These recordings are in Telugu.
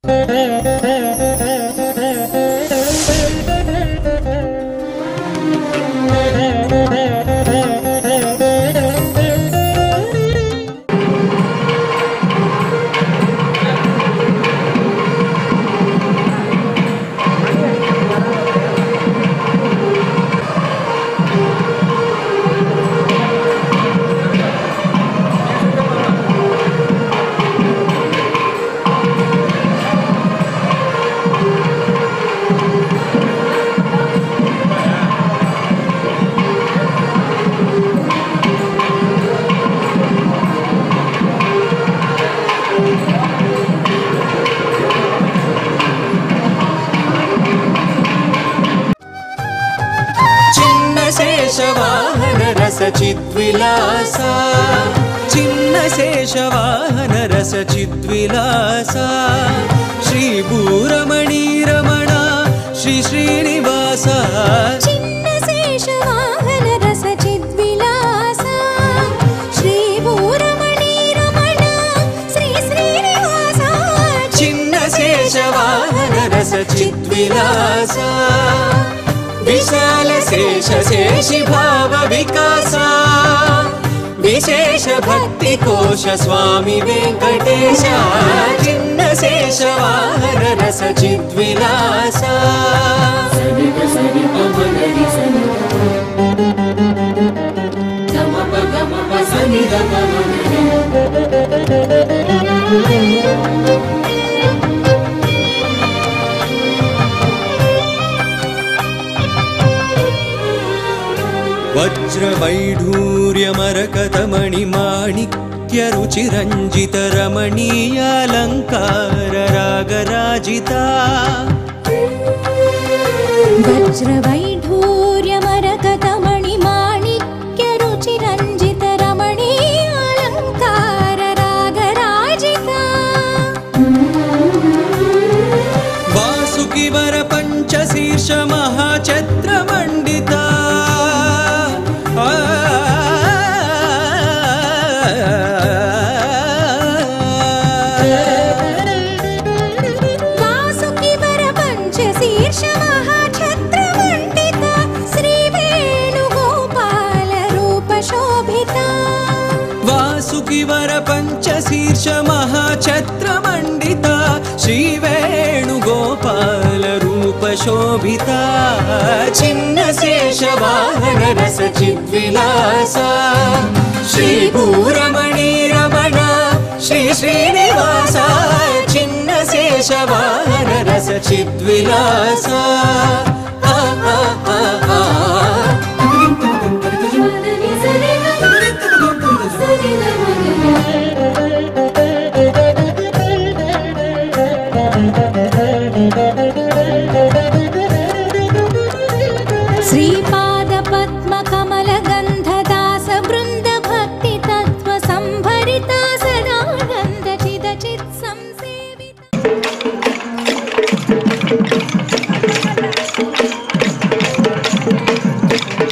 शेषवाहन रस चिद्विलासा चिन्न शेषवाहन रस चिद्विलासा श्री भूरमणी रमणा श्री श्रीनिवासा चिन्न शेषवाहन रस चिद्विलासा श्री भूरमणी रमणा श्री श्रीनिवासा चिन्न शेषवाहन रस चिद्विलासा विशाल शेष शेषि भाव विकासा विशेष भक्ति कोश स्वामी वेंकटेश चिन्न शेष वाहन रस चिद्विलासा वज्रवैढूर्यमरकतमणि माणिक्य रुचिरंजित रमणीयालंकार रागराजिता वज्रवैढूर्यमरकतमणि माणिक्य रुचिरंजित रमणीयालंकार रागराजिता वासुकिवर पंचशीर्ष महाछत्र मंडिता वासुकिवर पंचशीर्ष महाछत्र मंडिता श्री वेणुगोपाल रूप शोभिता वासुकिवर पंचशीर्ष महाछत्र मंडिता श्री वेणुगोपाल रूप शोभिता चिन्न शेष वाहन रस चिद्विलासा श्री भूरमणी रमणा श्री श्रीनिवासा चिन्न शेष वाहन रस चिद्विलासा श्रीपाद पद्म कमल गंध दास बृंद भक्ति तत्व संभरिता सदानंद चिद चित संसेविता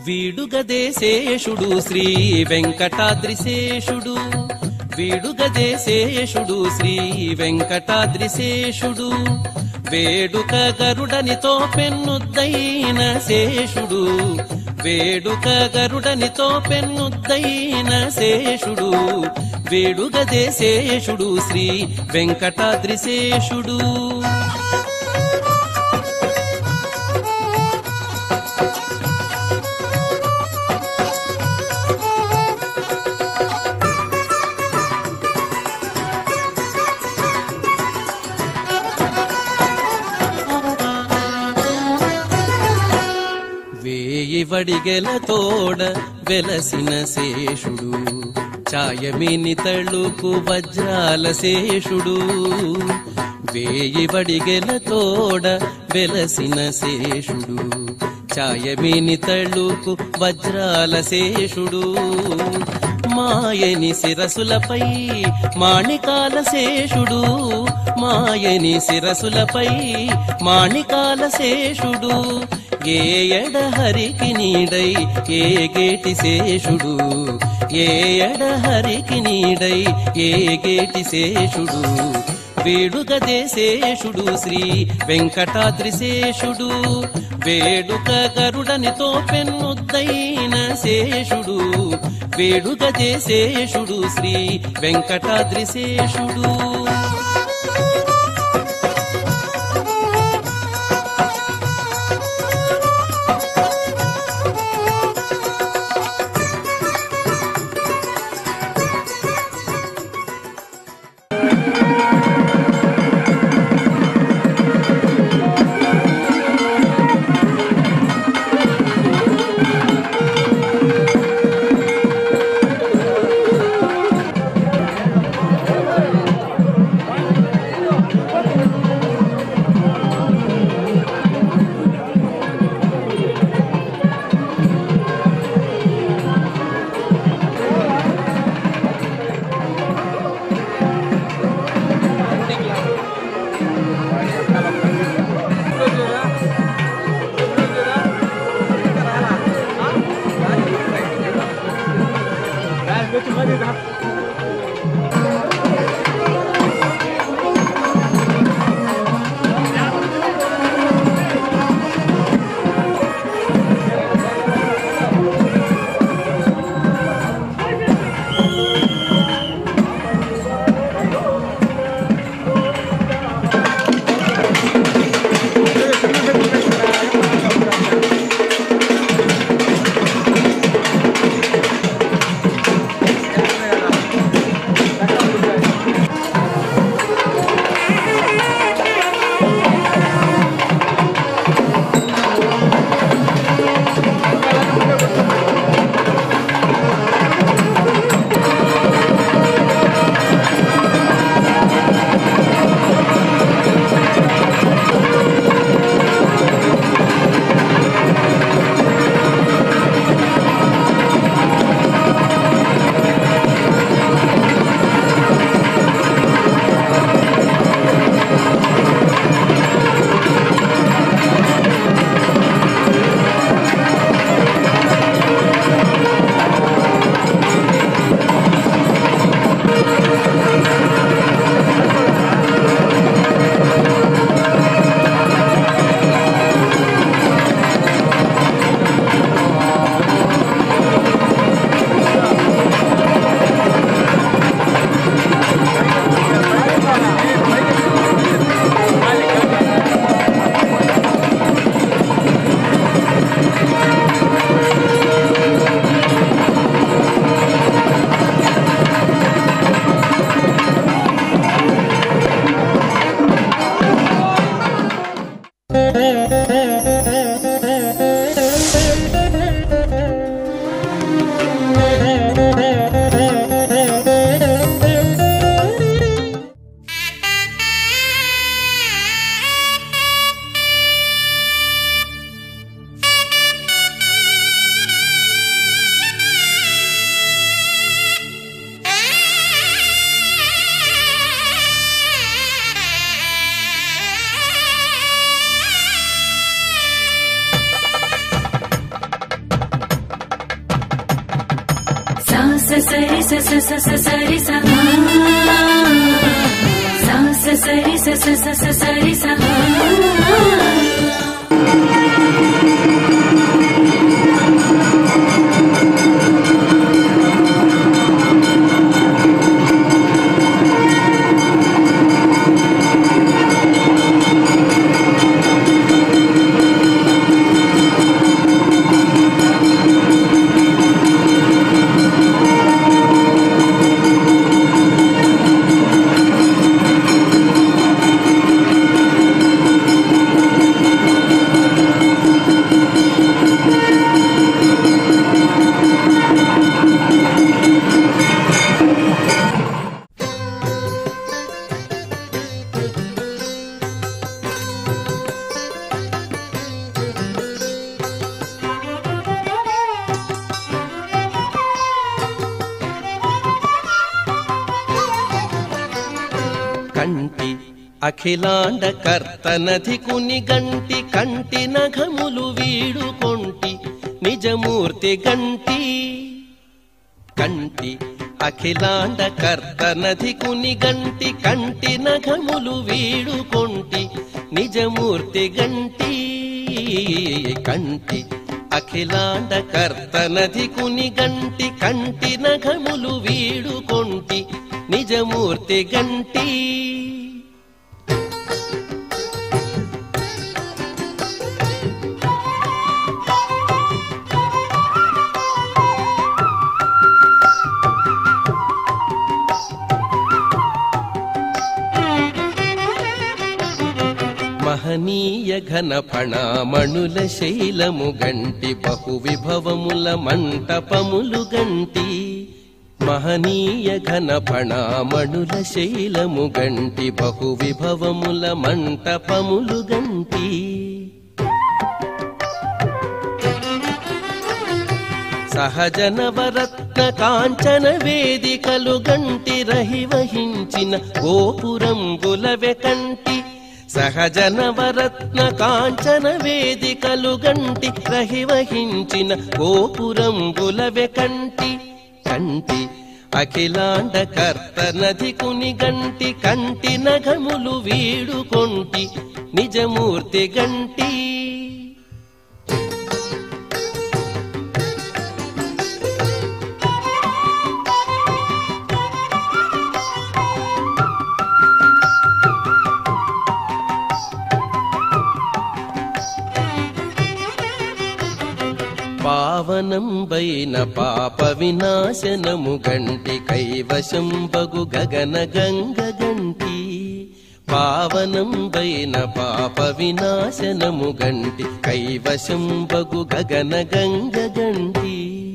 వీడుగదేశేషుడు శ్రీ వెంకటాద్రిశేషుడు వీడుగదేశేషుడు శ్రీ వెంకటాద్రిశేషుడు వేడుక గరుడనితో పెన్నుద్దైన శేషుడు వేడుక గరుడనితో పెన్నుద్దైన శేషుడు వేడుగదేశేషుడు శ్రీ వెంకటాద్రిశేషుడు వడిగెల తోడ వెలసిన శేషుడు ఛాయమిని తళుకు వజ్రాల శేషుడు వేయి వడిగెల తోడ వెలసిన శేషుడు ఛాయమిని తళుకు వజ్రాల శేషుడు మాయని శిరసులపై మాణికాల శేషుడు మాయని శిరసులపై మాణికాల శేషుడు ఏ ఎడహరికి నీడై ఏ గేటి శేషుడు ఏ ఎడహరికి నీడై ఏ గేటి శేషుడు వేడుగదేశేషుడు శ్రీ వెంకటాద్రిశేషుడు వేడుక గరుడనితో పెన్నుద్దైన శేషుడు వేడుగదేశేషుడు శ్రీ వెంకటాద్రిశేషుడు కంటి అఖిలాండ కర్తనధికుని గంటి కంటి నఘములు వీడుకొంటి నిజమూర్తి గంటి కంటి అఖిలాండ కర్తనధికుని గంటి కంటి నఘములు వీడుకొంటి నిజమూర్తి గంటి కంటి అఖిలాండ కర్తనధికుని గంటి కంటి నఘములు వీడుకొంటి నిజమూర్తి గంటి మహనీయ ఘన ఫణామణుల శైలము గంటి బహు విభవముల మంటపములు గంటి మహనీయ ఘన ఫణామణుల శైలము గంటి బహు విభవముల మంటపములు గంటి సహజ నవరత్న కాంచన వేదికలు గంటి రహివహించిన గోపురంబులవె కంటి సహజ నవరత్న కాంచన వేదికలు గంటి రహివహించిన గోపురంబులవె కంటి కంటి అఖిలాండ కర్తనధికుని గంటి కంటి నఘములు వీడుకొంటి నిజమూర్తి గంటి పావనంబైన పాప వినాశనము గంటి కైవశం బగు గగన గంగ గంటి పావనంబైన పాప వినాశనము గంటి కైవశం బగు గగన గంగ గంటి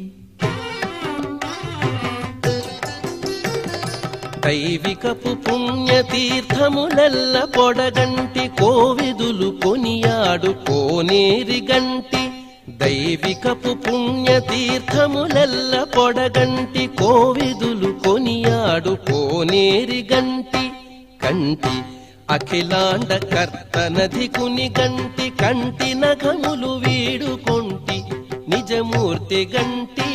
దైవికపు పుణ్యతీర్థములెల్ల పొడగంటి కోవిదులు కొనియాడు కోనేరి గంటి దైవికపు పుణ్యతీర్థములెల్ల పొడగంటి కోవిదులు కొనియాడు కోనేరి గంటి కంటి అఖిలాండ కర్తనధికుని గంటి కంటి నఘములు వీడుకొంటి నిజమూర్తి గంటి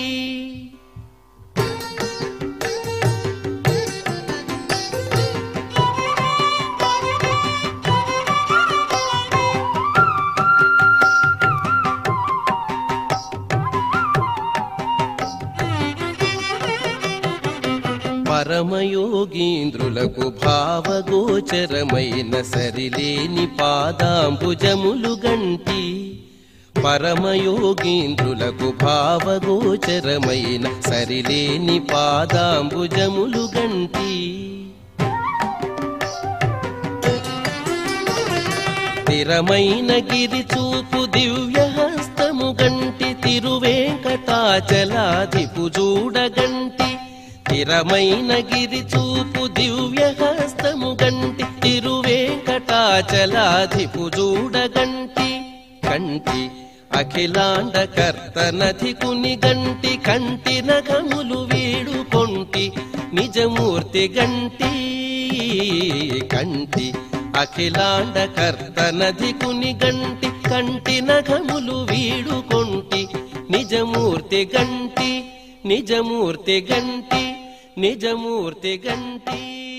పరమయోగీంద్రులకు భావగోచరమైన సరిలేని పాదాంబుజములు గంటి పరమయోగీంద్రులకు భావగోచరమైన సరిలేని పాదాంబుజములు గంటి స్థిరమైన గిరిచూపు దివ్యహస్తము గంటి తిరువేంకటాచలాధిపు చూడగంటి స్థిరమైన గిరిచూపు దివ్యహస్తము గంటి తిరువేంకటాచలాధిపు చూడగంటి కంటి అఖిలాండ కర్తనధికుని గంటి కంటి నఘములు వీడుకొంటి నిజమూర్తి గంటి కంటి అఖిలాండ కర్తనధికుని గంటి కంటి నఘములు వీడుకొంటి నిజమూర్తి గంటి నిజమూర్తి గంటి నిజమూర్తి గంటి.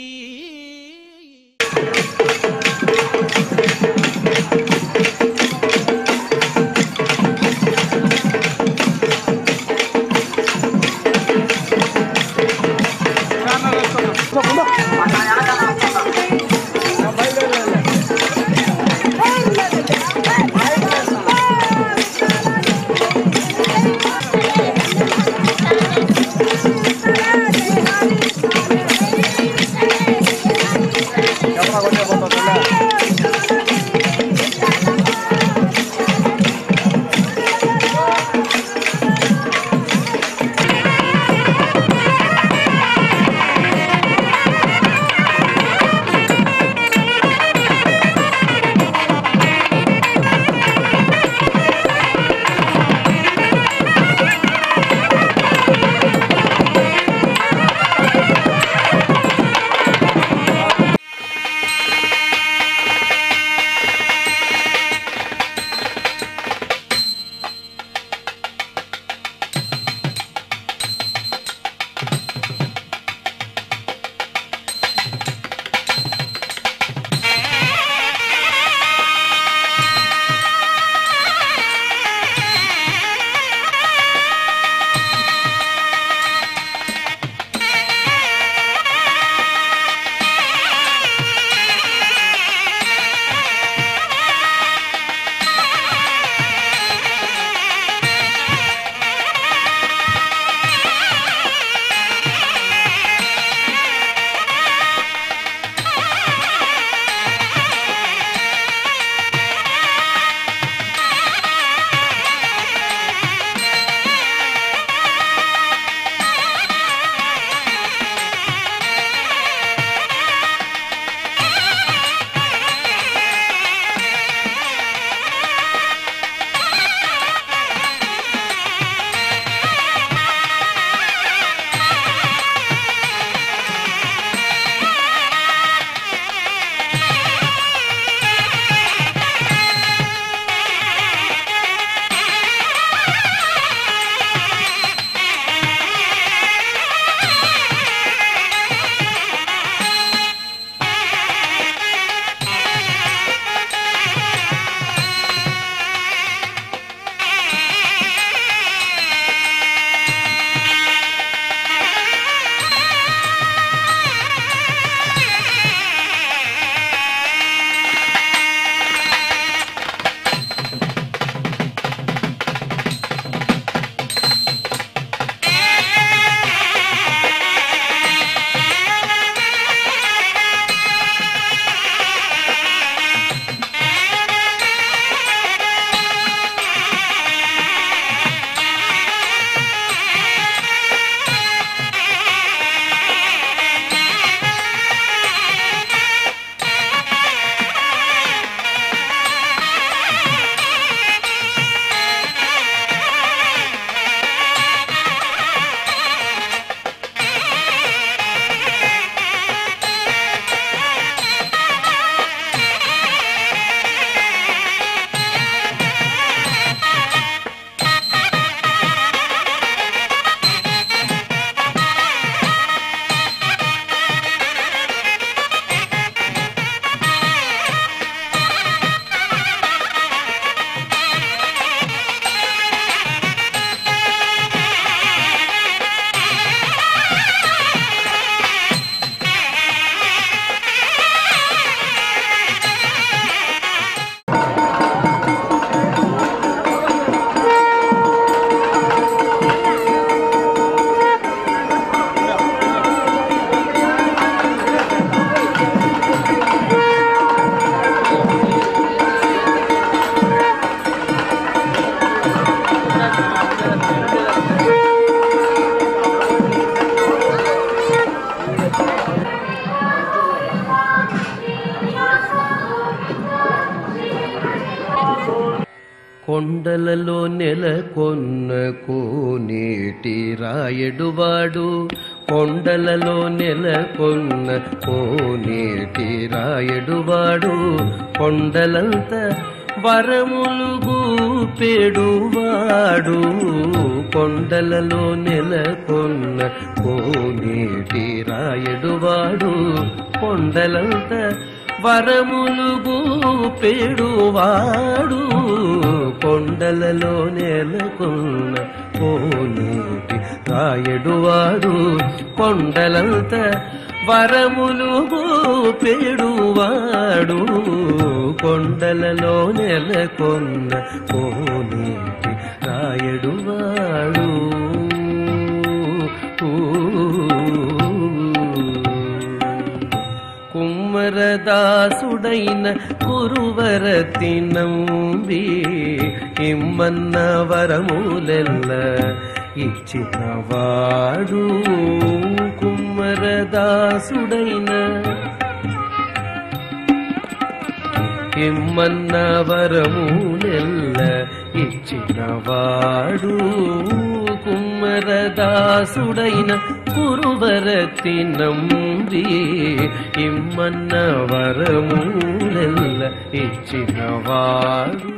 కొండలలో నెలకొన్న కోనేటి రాయడువాడు, కొండలలో నెలకొన్న కోనేటి రాయడువాడు, కొండలంత వరములు గూపెడువాడు కొండలలో నెలకొన్న కోనేటి రాయడువాడు కొండలంత వరములు గూపెడువాడు కొండలలో నెలకొన్న కోనేటి రాయడువాడు కొండలంత వరములు గూపెడువాడు కొండలలో నెలకొన్న కోనేటి రాయడువాడు కుమ్మరదాసుడైన కురువరతి నంబి ఇమ్మన్న వరములెల్ల ఇచ్చినవాడు కుమ్మరదాసుడైన ఇమ్మన్న వరములెల్ల ఇచ్చినవాడు కుమ్మరదాసుడైన కురువరతి నంబి ఇమ్మన్న వరములెల్ల ఇచ్చినవాడు